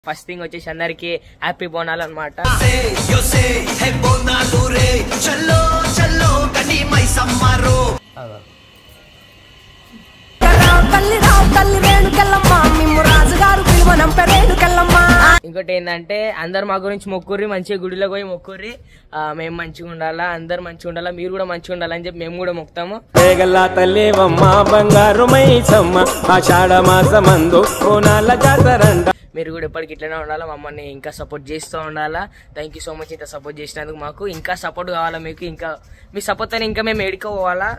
First thing వచ్చేసి అందరికి happy Bonalu అన్నమాట. ఇంకోటి ఏంటంటే అందరు మా గురించి మొక్కుర్రి, మంచిగా గుడిలో పోయి మొక్కుర్రి, మేము మంచిగా ఉండాలా, అందరు మంచిగా ఉండాలా, మీరు కూడా మంచిగా ఉండాలని చెప్పి మేము కూడా మొక్కుతాము. మీరు కూడా ఎప్పటికి ఇట్లనే ఉండాలా, మమ్మల్ని ఇంకా సపోర్ట్ చేస్తూ ఉండాలా. థ్యాంక్ యూ సో మచ్ ఇంత సపోర్ట్ చేసినందుకు. మాకు ఇంకా సపోర్ట్ కావాలా మీకు, ఇంకా మీ సపోర్ట్ అని ఇంకా మేము ఏడుకోవాలా.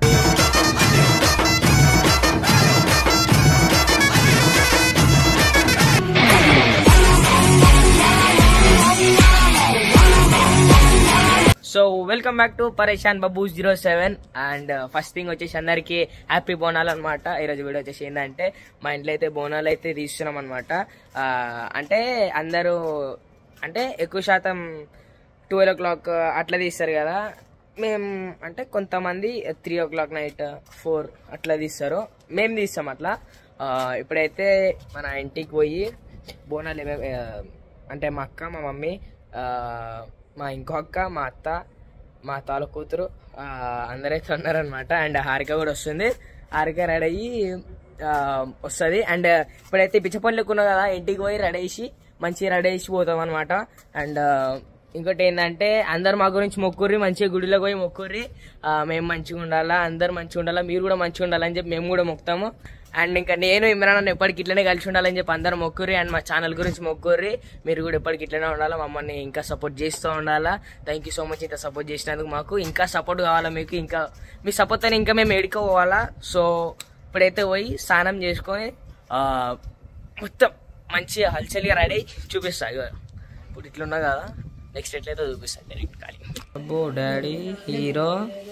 So welcome back to Pareshan Babu 07 and first thing వచ్చేసి అందరికి హ్యాపీ బోనాలు అనమాట. ఈరోజు వీడియో వచ్చేసి ఏంటంటే మా ఇంట్లో అయితే బోనాలు అయితే తీస్తున్నాం అనమాట. అంటే అందరూ అంటే ఎక్కువ శాతం 12 o'clock అట్లా తీస్తారు కదా, మేము అంటే కొంతమంది 3 o'clock నైట్ 4 అట్లా తీస్తారు, మేము తీస్తాం అట్లా. ఇప్పుడైతే మన ఇంటికి పోయి బోనాలు అంటే మా అక్క, మా మమ్మీ, మా ఇంకో అక్క, మా అత్త, మా తాల కూతురు అందరైతే ఉన్నారనమాట. అండ్ హారిక కూడా వస్తుంది. హారిక రెడీ అయ్యి వస్తుంది. అండ్ ఇప్పుడైతే పిచ్చపల్లికి ఉన్నా కదా, ఇంటికి పోయి రెడీ అయ్యి మంచిగా రెడీ అయ్యి పోతాం అనమాట. అండ్ ఇంకోటి ఏంటంటే అందరు మా గురించి మొక్కుర్రి, మంచిగా గుడిలో పోయి మొక్కుర్రి, మేము మంచిగా ఉండాలా, అందరు మంచిగా ఉండాలా, మీరు కూడా మంచిగా ఉండాలని చెప్పి మేము కూడా మొక్కుతాము. అండ్ ఇంకా నేను ఇమ్రాన్ ఎప్పటికి ఇట్లనే కలిసి ఉండాలని చెప్పి అందరూ మొక్కుర్రి. అండ్ మా ఛానల్ గురించి మొక్కుర్రి, మీరు కూడా ఎప్పటికి ఇట్లనే ఉండాలా, మమ్మల్ని ఇంకా సపోర్ట్ చేస్తూ ఉండాలా. థ్యాంక్ యూ సో మచ్ ఇంత సపోర్ట్ చేసినందుకు. మాకు ఇంకా సపోర్ట్ కావాలా మీకు, ఇంకా మీ సపోర్ట్ అని ఇంకా మేము ఏడుకోవాలా. సో ఇప్పుడైతే పోయి స్నానం చేసుకొని మొత్తం మంచిగా హల్చల్గా రెడీ చూపిస్తా. ఇప్పుడు ఇట్లున్నా కదా, నెక్స్ట్ ఎట్లయితే చూపిస్తాను డైరెక్ట్ ఖాళీ. అబ్బో డాడీ హీరో.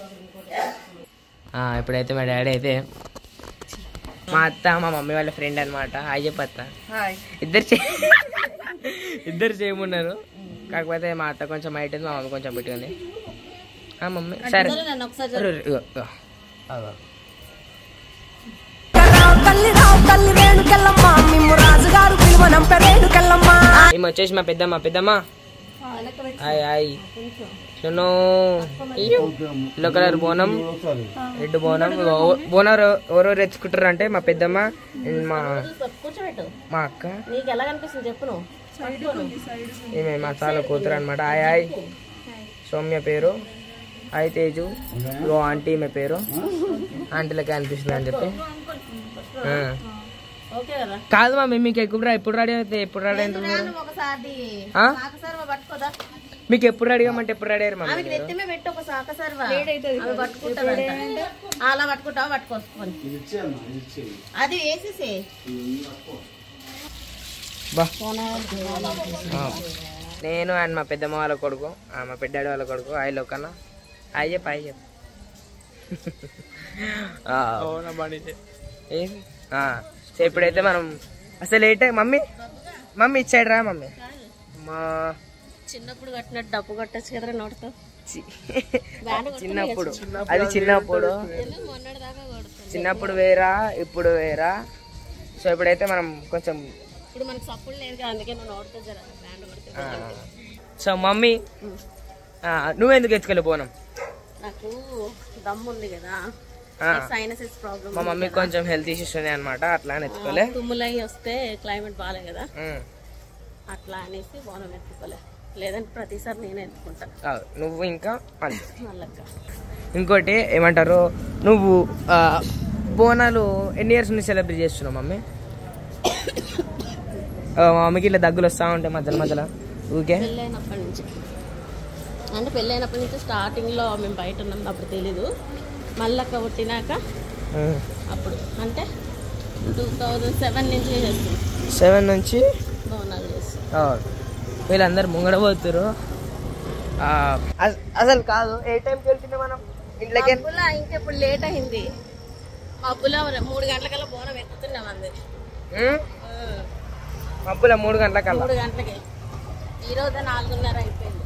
ఇప్పుడైతే మా డాడీ అయితే మా అత్త మా మమ్మీ వాళ్ళ ఫ్రెండ్ అనమాట. హాయ్ చెప్పత్త. ఇద్దరు చేయమన్నారు, కాకపోతే మా అత్త కొంచెం హైట్ ఉంది, మా మమ్మీ కొంచెం పెట్టుకుంది. మమ్మీ సరే మేము వచ్చేసి మా పెద్దమ్మ హాయ్ హాయ్. ఎల్లో కలర్ బోనం, రెడ్ బోనం. బోనాలు ఎవరెవరు ఎత్తుకుంటారు అంటే మా పెద్దమ్మ, మా అక్క, ఈమె మా తాల కూతురు అనమాట. Hi hi. సౌమ్య పేరు, హాయ్ తేజు. ఓ ఆంటీ ఈమె పేరు, ఆంటీలకే అనిపిస్తుంది అని చెప్పి. కాదు మమ్మీ మీకు ఎప్పుడు రెడీ అయితే ఎప్పుడు రెడీ అయింది మీకు? ఎప్పుడు రెడీ అమ్మంటే ఎప్పుడు రెడీ అయ్యారు మమ్మీ? నేను అండ్ మా పెద్దమ్మ వాళ్ళ కొడుకు, మా పెద్దాడి వాళ్ళ కొడుకు. హాయ్ లోకన్నా. హాయ్ చెప్పు, హాయ్ చెప్పు. ఇప్పుడైతే మనం అసలు లేట్ మమ్మీ ఇచ్చాడు రా మమ్మీ. మా చిన్నప్పుడు కట్టినట్టు డబ్బు కొట్టచ్చు కదా నోటితో. చిన్నప్పుడు అది చిన్నప్పుడు వేరా, ఇప్పుడు వేరా. సో ఇప్పుడైతే మనం కొంచెం ఇప్పుడు మనకు సపోర్ట్ లేదు కదా, అందుకే నువ్వు నోటితో బ్యాండ్ కొడితే. సో మమ్మీ నువ్వెందుకు ఎత్తుకెళ్ళి పోనం? నాకు దమ్ము ఉంది కదా, సైనసిస్ ప్రాబ్లమ్. మా మమ్మీ కొంచెం హెల్త్ ఇష్యూస్ ఉన్నాయి అనమాట, అట్లా అని ఎత్తుకోలే. తుమ్ములై వస్తే క్లైమేట్ బాగాలే కదా, అట్లా అనేసి బోనం ఎత్తుకోలే. లేదంటే ప్రతిసారి నేనే ఎత్తుకుంటా. నువ్వు ఇంకా ఇంకోటి ఏమంటారు, నువ్వు బోనాలు ఎన్ని ఇయర్స్ నుంచి సెలబ్రేట్ చేస్తున్నావు మమ్మీ? మా మమ్మీకి ఇట్లా దగ్గులు వస్తూ ఉంటాయి మధ్యలో ఊకే. పెళ్ళైనప్పటి నుంచి, అంటే పెళ్ళైనప్పటి నుంచి స్టార్టింగ్లో మేము బయట ఉన్నాం, అప్పుడు తెలీదు. మళ్ళీ పుట్టినాక అప్పుడు అంటే 2007 నుంచి చేస్తాం. 7 నుంచి బోనాలు చేస్తాం. వీళ్ళందరూ ముంగడబోతురు. అసలు కాదు, ఏ టైంకి వెళ్తుండే మనం ఇంట్లోకి? ఇంకెప్పుడు లేట్ అయింది. మబ్బులో 3 గంటలకల్లా బోనం ఎక్కుతున్నాం అందరి. మబ్బులో 3 గంటలకల్లా? 3 గంటలకి. ఈరోజు 4:30 అయిపోయింది.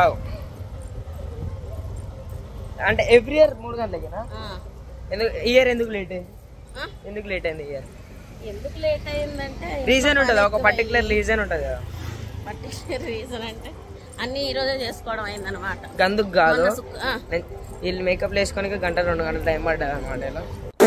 అంటే ఎవ్రీ ఇయర్ 3 గంటలకేనా? ఇయర్ ఎందుకు లేట్ అయింది? ఎందుకు లేట్ అయింది ఇయర్? ఎందుకు లేట్ అయిందంటే రీజన్ ఉంటది, ఒక పర్టికులర్ రీజన్ ఉంటది కదా. పర్టికులర్ రీజన్ అంటే అన్ని ఈ రోజే చేసుకోవడం అయిందనమాట. గందుకు కాదు, వీళ్ళు మేకప్ వేసుకొని 1-2 గంటలు టైం పడ్డది అనమాట. ఇలా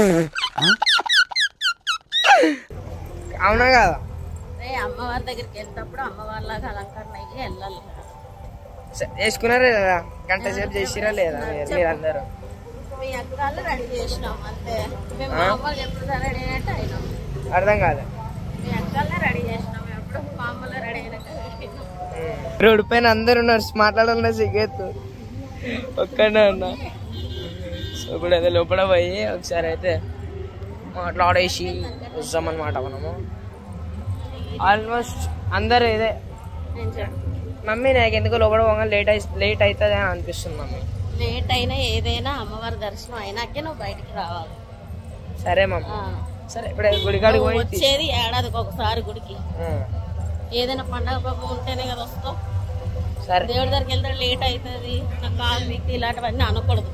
అవునా కదా? అమ్మవారి దగ్గరికి వెళ్ళేటప్పుడు అమ్మవారిలాగా అలంకరణ అయ్యి వెళ్ళాలి. వేసుకున్నారా లేదా? గంట సేపు చేసిరా లేదా మీరందరూ? మీ అక్కలు రెడీ చేసినాం అంతే. మేము మామూలు ఎప్పుడు రెడీ అయినట్టు అయినాం. అర్థం కాదు. మీ అక్కలనే రెడీ చేసినాం, ఎప్పుడు మామూలు రెడీ అయినట్టు. రోడ్డు పైన అందరు ఉన్నారు, మాట్లాడాలన్నా సిగ్గెత్తు, ఒక్కనే ఉన్నా. సో ఇప్పుడు అదే లోపల పోయి ఒకసారి అయితే మాట్లాడేసి వస్తామన్నమాట మనము. ఆల్మోస్ట్ అందరు ఇదే. మమ్మీ నాకు ఎందుకు లోపల పోగా లేట్ అవుతుంది అని అనిపిస్తుంది మమ్మీ. లేట్ అయినా ఏదైనా అమ్మవారి దర్శనం అయినాకే నువ్వు బయటికి రావాలి. సరే మమ్మీ. సరే ఇప్పుడు గుడికాడికి పోయి వచ్చేది ఏడాదికి ఒకసారి గుడికి. ఏదైనా పండగ పాపం ఉంటేనే కదా వస్తావు. సరే దేవుడి దగ్గరికి వెళ్తే లేట్ అవుతుంది, నాకు కాలు వీక్తి ఇలాంటివన్నీ అనకూడదు.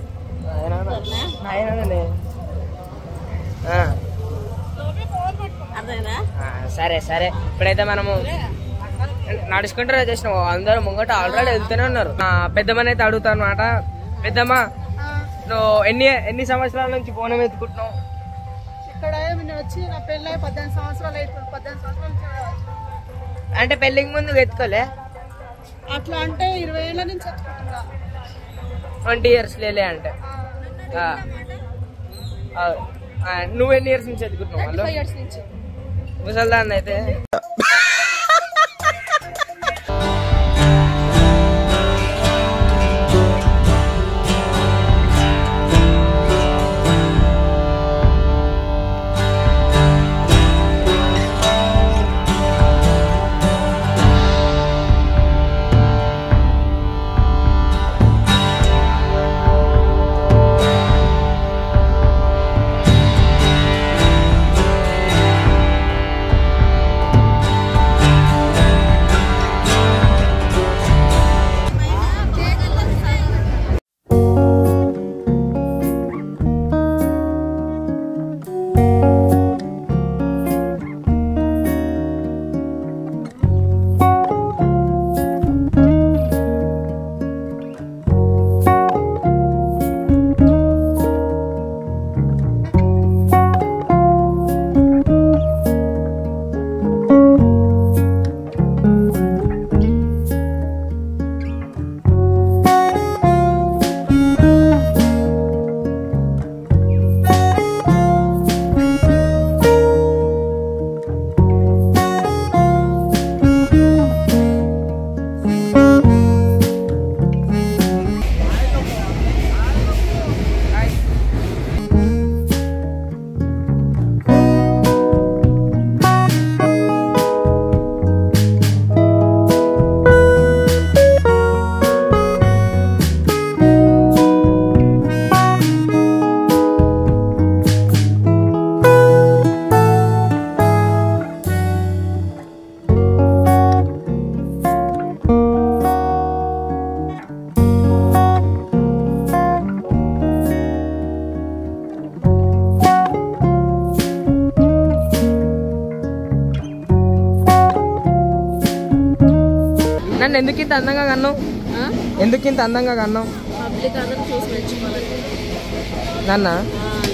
అర్థమైందా? సరే సరే ఇప్పుడైతే మనము నడుచుకుంటారా చేసినాం. అందరూ ముంగట ఆల్రెడీ వెళ్తూనే ఉన్నారు. పెద్దమ్మని అయితే అడుగుతా అనమాట. పెద్దమ్మ, నువ్వు ఎన్ని సంవత్సరాల నుంచి బోనం ఎత్తుకుంటున్నావు? ఇక్కడ వచ్చి నా పెళ్ళి 18 సంవత్సరాలు అవుతుంది. 18 సంవత్సరాలు అంటే పెళ్ళికి ముందు ఎత్తుకోలే? అట్లా అంటే 20 ఏళ్ళ నుంచి ఎత్తుకుంటున్నా. 20 years లేలే అంటే. నువ్వు ఎన్ని ఇయర్స్ నుంచి ఎత్తుకుంటున్నావు? 35 years నుంచి. ముసల్దాన్ని అయితే నన్ను ఎందుకు ఇంత అందంగా కన్నావు? ఎందుకు ఇంత అందంగా కన్నావు? పబ్లిక్ అందరూ చూసి మెచ్చుకోవాలి. నన్న